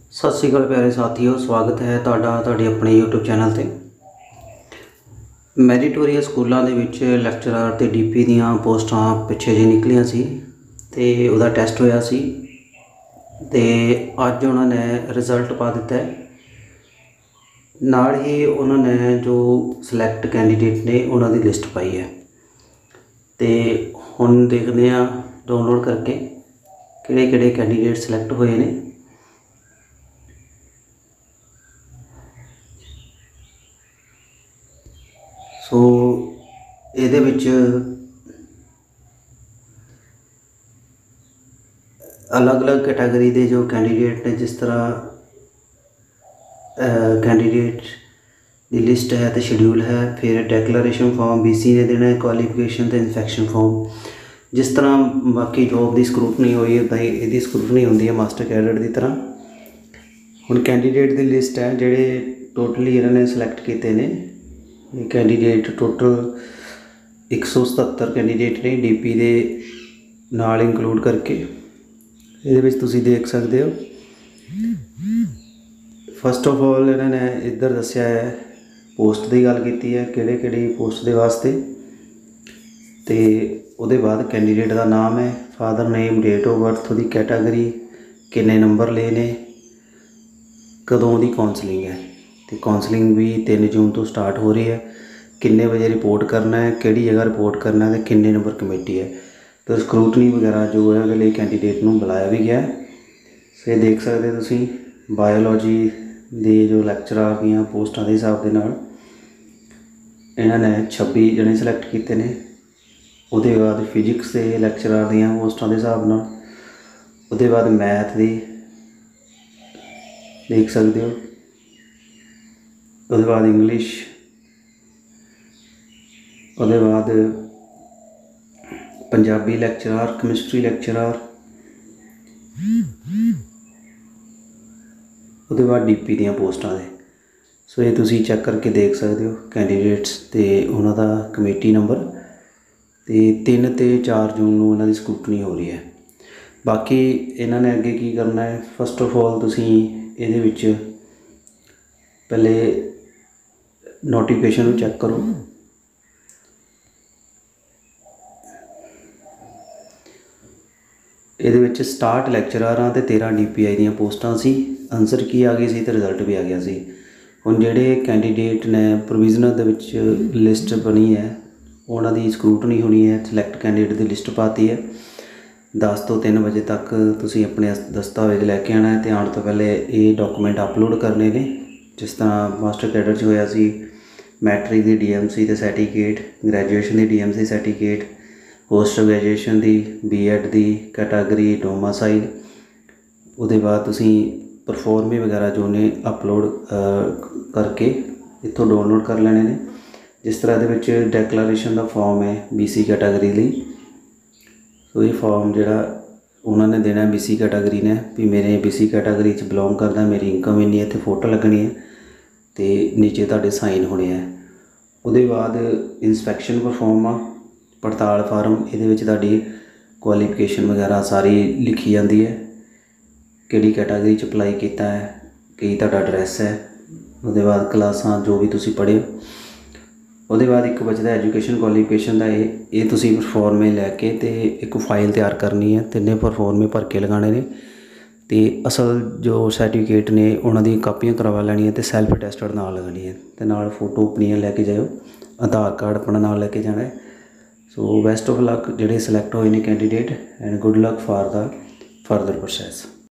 सत श्री अकाल प्यारे साथियों, स्वागत है तुहाडा अपने यूट्यूब चैनल ते। मैरिटोरियस स्कूलों के लैक्चरर ते डीपी दीयां पोस्टां पिछे जी निकलियां सी ते उहदा टैसट होया सी ते अज उन्होंने रिजल्ट पा दिता है। नाल ही उन्होंने जो सिलैक्ट कैंडीडेट ने उन्हों की लिस्ट पाई है ते हुण देखते हैं डाउनलोड करके किहड़े कैंडीडेट सिलैक्ट होए ने। सो ये अलग अलग कैटागरी के जो कैंडीडेट ने, जिस तरह कैंडीडेट की लिस्ट है तो शेड्यूल है, फिर डैक्लरेशन फॉर्म BC ने देना है, क्वालिफिकेशन तो इंस्पैक्शन फॉर्म। जिस तरह बाकी जॉब की स्क्रूटनी हुई उदा ही यदी स्क्रूटनी होंदी है मास्टर कैडर की तरह। हुण कैंडीडेट की लिस्ट है जिहड़े टोटली इन्होंने सिलैक्ट किए हैं। कैंडीडेट टोटल 177 कैंडीडेट ने DP दे नाल इंकलूड करके। ये तुसीं देख सकते हो। फस्ट ऑफ ऑल इन्होंने इधर दस्या है पोस्ट की गल की है, किहड़ी पोस्ट के वास्ते, तो उसदे बाद कैंडीडेट का नाम है, father name, date of birth, उसकी कैटागरी, किन्ने नंबर ले ने, कदों की काउंसलिंग है। तो काउंसलिंग भी 3 जून तो स्टार्ट हो रही है। किन्ने बजे रिपोर्ट करना है, किहड़ी जगह रिपोर्ट करना है, तो किन्ने नंबर कमेटी है। तो स्क्रूटनी वगैरह जो है उसके लिए कैंडीडेट को बुलाया भी गया है। सो ये देख सकते हो तुसीं बायोलॉजी के जो लैक्चरर दी पोस्टां के हिसाब के नाल इन्होंने 26 जने सिलैक्ट किए हैं। उसदे बाद फिजिक्स के लैक्चरर दी पोस्टां के हिसाब नाल, उसदे बाद मैथ की देख सकते हो, उसदे बाद इंग्लिश, उसदे बाद पंजाबी लैक्चरर, कैमिस्ट्री लैक्चरर, उसदे बाद DP दी पोस्टां दे। सो ये तुसीं चैक करके देख सकते हो कैंडीडेट्स ते उन्हां दा कमेटी नंबर। तो 3 ते 4 जून नूं इन्हां दी स्क्रूटनी हो रही है। बाकी इन्होंने अगे की करना है, फस्ट ऑफ ऑल तुसीं इहदे विच पहले नोटिफिकेशन चैक करो। ये स्टार्ट लैक्चरर तो 13 DPI दी पोस्टां सी। आंसर की आ गई सी तो रिजल्ट भी आ गया सी। हुण जिहड़े कैंडीडेट ने प्रोविजनल दे विच लिस्ट बनी है उन्हां दी स्क्रूटनी होनी है। सिलैक्ट कैंडीडेट की लिस्ट पाती है। 10 तो 3 बजे तक तुसीं अपने दस्तावेज लैके आना है। तो आने तो पहले ये डॉकूमेंट अपलोड करने ने, जिस तरह मास्टर कैडर च होया सी मैट्रिक की DMC ते सर्टिफिकेट, ग्रैजुएशन की DMC सर्टिफिकेट, पोस्ट ग्रैजुएशन की, B.Ed की कैटागरी, डोमासाइल। उसदे बाद तुसीं परफॉर्मे वगैरह जो ने अपलोड करके इत्थों डाउनलोड कर लेने ने। जिस तरह ये डैक्लरेशन का फॉर्म है BC कैटागरी ली। तो ये फॉर्म जोड़ा उन्होंने देना BC कैटागरी ने भी मेरे BC कैटागरी बिलोंग करता, मेरी इनकम इन्नी है, इत्थे फोटो लगनी है, तो नीचे तुहाडे साइन होने हैं। उसदे बाद इंस्पैक्शन परफॉर्म आ, पड़ताल फार्म, ये क्वालिफिकेशन वगैरह सारी लिखी जाती है, किहड़ी कैटागरी च अप्लाई किया है, कि तुहाडा एड्रैस है, उसदे बाद क्लासां जो भी तुसीं पढ़े। उसदे बाद एक बचदा एजुकेशन क्वालिफिकेशन का, ये तुसीं परफॉर्मे लैके तो एक फाइल तैयार करनी है, 3 परफॉर्मे भर के लगाने ने। तो असल जो सर्टिफिकेट ने उन्होंने कापियां करवा लैनियां ते सैल्फ अटैस्टड नाल लगानी है, तो नाल फोटो अपनी लैके जाओ, आधार कार्ड अपना नाल लैके जाना है। सो बेस्ट ऑफ लक जिहड़े सिलैक्ट होए ने candidate, and good luck for the further process.